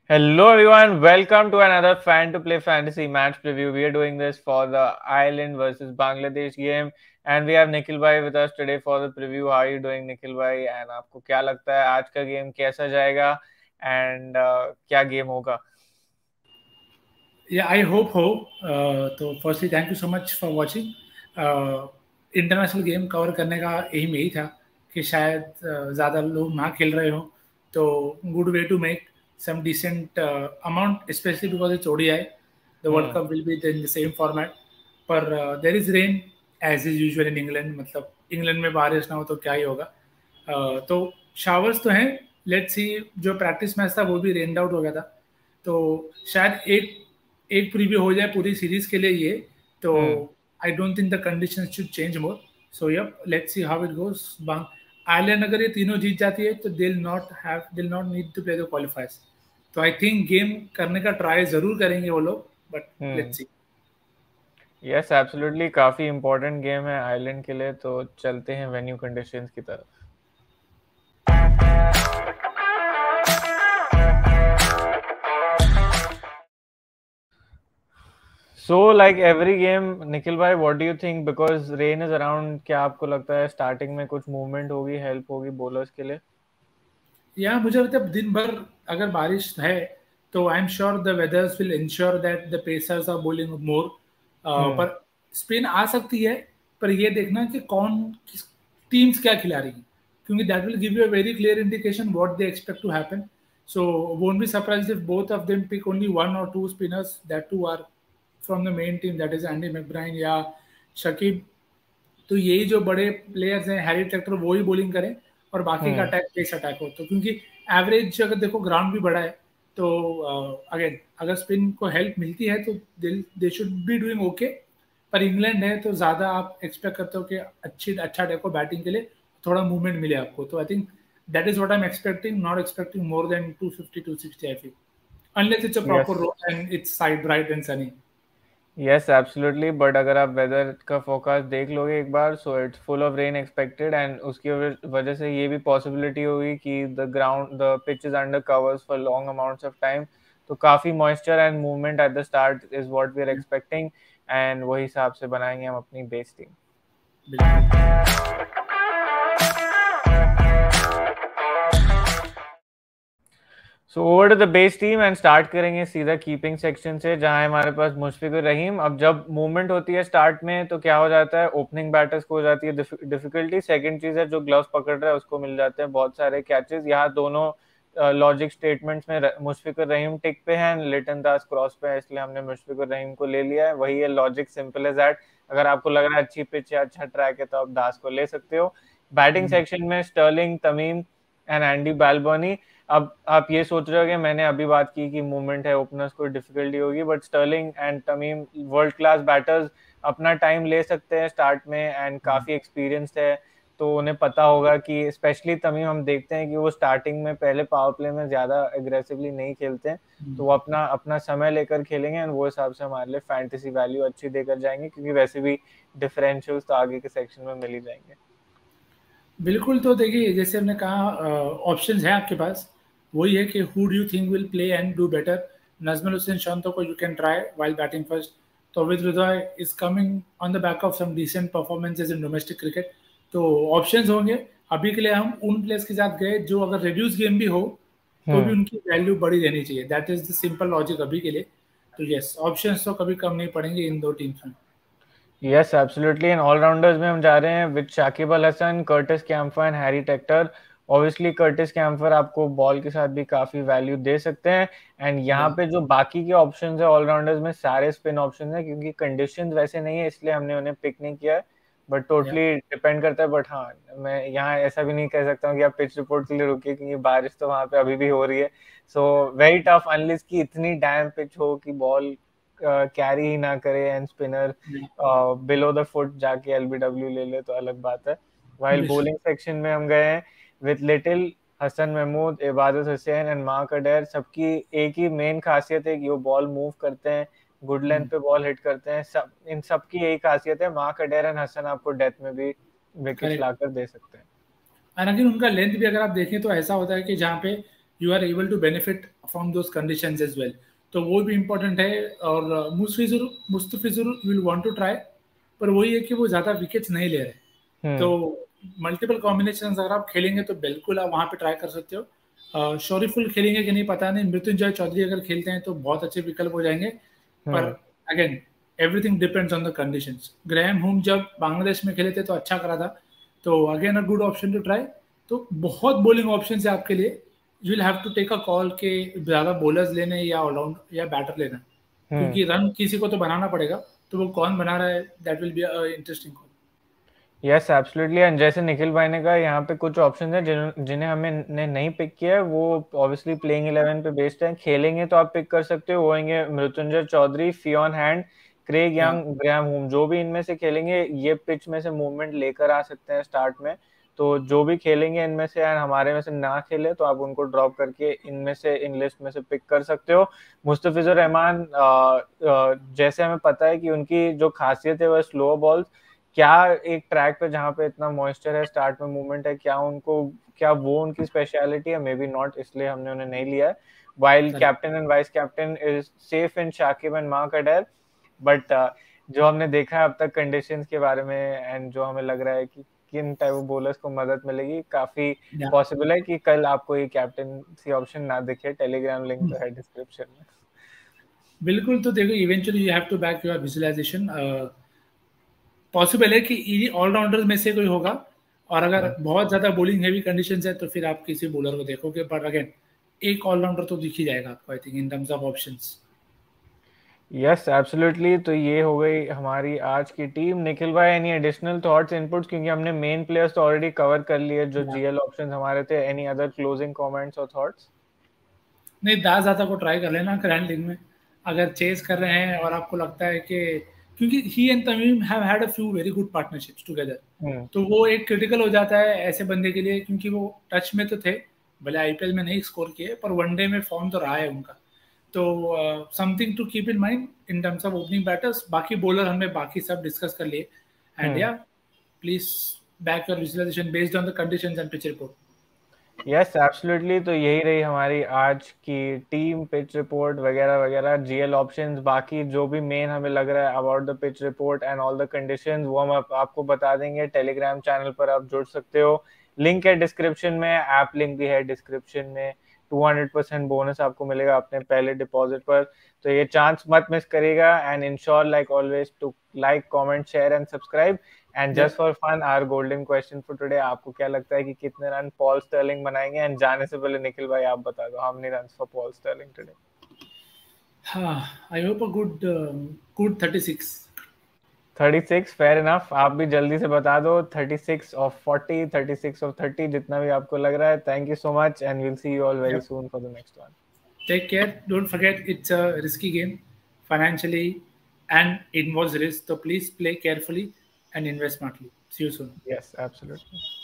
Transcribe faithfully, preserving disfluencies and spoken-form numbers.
Hello everyone, welcome to another Fan to Play Fantasy match preview. We are doing this for the Ireland versus Bangladesh game and we have Nikhil Bhai with us today for the preview. How are you doing Nikhil Bhai? And आपको क्या लगता है आज का game कैसा जाएगा and uh, क्या game होगा? Yeah, I hope हो. Uh, तो firstly thank you so much for watching. International game cover करने का एम यही था कि शायद uh, ज़्यादा लोग ना खेल रहे हो तो good way to make some decent uh, amount, especially because it's O D I. The World Hmm. Cup will be in the same format. पर uh, there is rain as is usual in England. मतलब England में बारिश ना हो तो क्या ही होगा. uh, तो शावर्स तो हैं. Let's see. जो प्रैक्टिस मैच था वो भी रेन्ड आउट हो गया था तो शायद एक एक प्रीव्यू हो जाए पूरी सीरीज के लिए ये तो Hmm. I don't think the conditions should change more. So yup, let's see how it goes. Ireland अगर ये तीनों जीत जाती है तो they'll not have they'll not need to play the qualifiers. तो आई थिंक गेम करने का ट्राई जरूर करेंगे वो लोग, but Hmm. Let's see. Yes absolutely काफी इंपॉर्टेंट गेम है आयरलैंड के लिए तो चलते हैं वेन्यू कंडीशंस की तरफ. So like every game, Nikhil भाई, what do you think? Because rain is around, क्या आपको लगता है स्टार्टिंग में कुछ मूवमेंट होगी, हेल्प होगी बॉलर्स के लिए? या मुझे लगता है दिन भर अगर बारिश है तो I am sure the weathers will ensure that the pacers are bowling more. Hmm. पर स्पिन आ सकती है, पर ये देखना कि कौन किस टीम्स क्या खिला रही है, क्योंकि that will give you a very clear indication what they expect to happen. So won't be surprised if both of them pick only one or two spinners, that two are from the main team, that is Andy McBrine या शकीब. तो यही जो बड़े players हैं, Harry tractor, वो ही bowling करें और बाकी का हम्म. अटैक पेस अटैक हो. तो क्योंकि एवरेज अगर देखो ग्राउंड भी बड़ा है तो अगेन अगर स्पिन को हेल्प मिलती है तो they should be doing okay. पर इंग्लैंड है तो ज़्यादा आप एक्सपेक्ट करते हो कि अच्छी अच्छा देखो बैटिंग के लिए थोड़ा मूवमेंट मिले आपको. तो I think that is what I am expecting, not expecting more than two fifty to sixty I feel, unless it's a yes. Proper road and it's side bright and sunny. Yes absolutely, but अगर आप weather का forecast देख लोगे एक बार, so it's full of rain expected and उसकी वजह वजह से ये भी पॉसिबिलिटी होगी कि the ground the pitch is under covers for long amounts of time. तो काफ़ी moisture and movement at the start is what we are expecting and वही हिसाब से बनाएंगे हम अपनी base team. So over to the base team and start करेंगे सीधा कीपिंग सेक्शन से, जहां हमारे पास मुशफिकुर रहीम. अब जब मूवमेंट होती है स्टार्ट में तो क्या हो जाता है, ओपनिंग बैटर्स को हो जाती है डिफिकल्टी. सेकंड चीज है जो ग्लव्स पकड़ रहा है उसको मिल जाते हैं बहुत सारे कैचेस. यहाँ दोनों लॉजिक uh, स्टेटमेंट्स में मुशफिकुर रहीम टिक पे है, लिटन दास क्रॉस पे है, इसलिए हमने मुशफिकुर रहीम को ले लिया है. वही है लॉजिक, सिंपल एज दैट. अगर आपको लग रहा है अच्छी पिच है, अच्छा ट्रैक है, तो आप दास को ले सकते हो. बैटिंग सेक्शन में Sterling, Tamim and Andy Balbirnie. अब आप ये सोच रहे हो कि मैंने अभी बात की कि मूवमेंट है, ओपनर्स को डिफिकल्टी होगी, but Sterling and Tamim world class batters, अपना टाइम ले सकते हैं स्टार्ट में एंड काफ़ी एक्सपीरियंस्ड है. तो उन्हें पता होगा कि स्पेशली तमीम, हम देखते हैं कि वो स्टार्टिंग में पहले पावर प्ले में ज़्यादा एग्रेसिवली नहीं खेलते हैं, तो वो अपना अपना समय लेकर खेलेंगे एंड वो हिसाब से हमारे लिए फैंटेसी वैल्यू अच्छी देकर जाएंगे, क्योंकि वैसे भी डिफरेंशियल्स तो आगे के सेक्शन में मिल ही जाएंगे. बिल्कुल. तो देखिए जैसे हमने कहा ऑप्शंस हैं आपके पास, वही है कि who do you think will play and do better. Najmul Hossain Shanto को you can try while batting first. तो with Hridoy is coming on the back of some decent performances in domestic cricket. तो ऑप्शंस होंगे. अभी के लिए हम उन प्लेयर्स के साथ गए जो अगर रिड्यूस गेम भी हो तो भी उनकी वैल्यू बड़ी रहनी चाहिए. That is the simple logic अभी के लिए. तो यस, ऑप्शंस तो कभी कम नहीं पड़ेंगे इन दो टीम्स में. Yes absolutely. एंड ऑलराउंडर्स में हम जा रहे हैं with Shakib Al Hasan, Curtis Campher and Harry Tector. Obviously Curtis Campher आपको बॉल के साथ भी काफी वैल्यू दे सकते हैं. एंड यहाँ पे जो बाकी के ऑप्शंस है ऑलराउंडर्स में, सारे स्पिन ऑप्शंस हैं, क्योंकि कंडीशंस वैसे नहीं है इसलिए हमने उन्हें पिक नहीं किया है, बट टोटली डिपेंड करता है. बट हाँ, मैं यहाँ ऐसा भी नहीं कह सकता हूँ कि आप पिच रिपोर्ट के लिए रुकिए, क्योंकि बारिश तो वहाँ पे अभी भी हो रही है. सो वेरी टफ, अनलेस की इतनी डैम पिच हो कि बॉल कैरी ही ना करे and spinner below the foot जाके एलबीडब्ल्यू ले ले, तो अलग बात है. वाइल बॉलिंग सेक्शन में हम गए हैं विद लिटिल, हसन महमूद, इबादत हुसैन एंड मार्क अडेर. सबकी एक ही मेन खासियत है कि वो बॉल मूव करते हैं, गुड लेंथ पे बॉल हिट करते हैं. सब इन सबकी यही खासियत है. मार्क अडेर एंड हसन आपको डेथ में भी विकेट लाकर दे सकते हैं. हालांकि उनका लेंथ भी अगर आप देखें तो ऐसा होता है कि जहाँ पे you are able to benefit from those conditions as well. तो वो भी इम्पोर्टेंट है. और Mustafizur Mustafizur will want to try, पर वही है कि वो ज़्यादा विकेट्स नहीं ले रहे. तो मल्टीपल कॉम्बिनेशन अगर आप खेलेंगे तो बिल्कुल आप वहाँ पे ट्राई कर सकते हो. शोरीफुल खेलेंगे कि नहीं पता नहीं. मृत्युंजय चौधरी अगर खेलते हैं तो बहुत अच्छे विकल्प हो जाएंगे. पर again everything depends on the conditions. Graham Hume जब बांग्लादेश में खेले थे तो अच्छा करा था. तो again a good option to try. तो बहुत बॉलिंग ऑप्शन है आपके लिए. You will have to take a call के ज़्यादा बॉलर्स लेने या ऑलराउंड या बैटर लेना, क्योंकि रन किसी को तो बनाना पड़ेगा. तो वो कौन बना रहा है, that will be a interesting call. Yes absolutely. And जैसे निखिल भाई ने कहा, यहाँ पे कुछ ऑप्शन है जिन, जिन्हें हमें ने नहीं पिक किया है. वो ऑब्वियसली प्लेइंग इलेवन पे बेस्ड है. खेलेंगे तो आप पिक कर सकते हो. वो होंगे Mrityunjay Chaudhary, Fionn Hand, Craig Young, Graham Hume. जो भी इनमें से खेलेंगे ये पिच में से मूवमेंट लेकर आ सकते हैं स्टार्ट में. तो जो भी खेलेंगे इनमें से एंड हमारे में से ना खेले तो आप उनको ड्रॉप करके इनमें से इन लिस्ट में से पिक कर सकते हो. मुस्तफिजुर रहमान, जैसे हमें पता है कि उनकी जो खासियत है वह स्लो बॉल्स. क्या एक ट्रैक पे जहाँ पे इतना मॉइस्चर है, स्टार्ट में मूवमेंट है, क्या उनको क्या वो उनकी स्पेशलिटी है? मे बी नॉट, इसलिए हमने उन्हें नहीं लिया है. While captain and vice captain is safe in Shakib and Mark Adair. But जो हमने देखा है अब तक कंडीशंस के बारे में एंड जो हमें लग रहा है कि किन टाइप ऑफ बॉलर्स को मदद मिलेगी, काफी पॉसिबल है कि कल आपको ये कैप्टनसी ऑप्शन ना दिखे. टेलीग्राम लिंक तो है डिस्क्रिप्शन में. बिल्कुल. तो देखो, eventually you have to back your visualisation. Possible है कि ऑलराउंडर में से कोई होगा, और अगर बहुत ज्यादा बॉलिंग हेवी कंडीशंस है तो फिर आप किसी बॉलर को देखोगे. पर अगेन एक ऑलराउंडर तो दिख ही जाएगा आपको, I think, in terms of options. Yes absolutely. तो ये हो गई हमारी आज की टीम. निखिल भाई, एनी एडिशनल थॉट्स, इनपुट्स? क्योंकि हमने मेन प्लेयर्स तो ऑलरेडी कवर कर लिए जो जीएल ऑप्शंस हमारे थे. एनी अदर क्लोजिंग कमेंट्स और थॉट्स? नहीं, दास दादा को ट्राई कर लेना ग्रैंड लीग में अगर चेस कर रहे हैं और आपको लगता है कि, क्योंकि he and Tamim have had a few very good partnerships together. तो वो एक क्रिटिकल हो जाता है ऐसे बंदे के लिए, क्योंकि वो टच में तो थे, भले आईपीएल में नहीं स्कोर किए, पर वनडे में फॉर्म तो रहा है उनका. तो something to keep in mind in terms of opening batters. बाकी बॉलर हमने बाकी सब डिस्कस कर लिए. And yeah please back your visualisation based on the conditions and pitch report. Yes absolutely. तो यही रही हमारी आज की टीम, पिच रिपोर्ट वगैरह वगैरह, जीएल ऑप्शंस, बाकी जो भी मेन हमें लग रहा है about the pitch report and all the conditions, वो हम आप, आपको बता देंगे. टेलीग्राम चैनल पर आप जुड़ सकते हो. लिंक है डिस्क्रिप्शन में. ऐप लिंक भी है डिस्क्रिप्शन में. टू हंड्रेड परसेंट बोनस आपको मिलेगा अपने पहले डिपॉजिट पर. तो ये चांस मत मिस करेगा. And ensure like always to like, comment, share and subscribe. And just for fun, our golden question for today, आपको क्या लगता है कि कितने रन पॉल स्टर्लिंग बनाएंगे? एंड जाने से पहले निखिल भाई आप बता दो, how many runs for Paul Stirling today? हाँ, I hope a good good thirty six. Thirty six, fair enough. आप भी जल्दी से बता दो. Thirty six of forty, thirty six of thirty, जितना भी आपको लग रहा है. Thank you so much and will see you all very soon for the next one. Take care. Don't forget, it's a risky game financially and it involves risk. So please play carefully and invest smartly. See you soon. Yes, absolutely.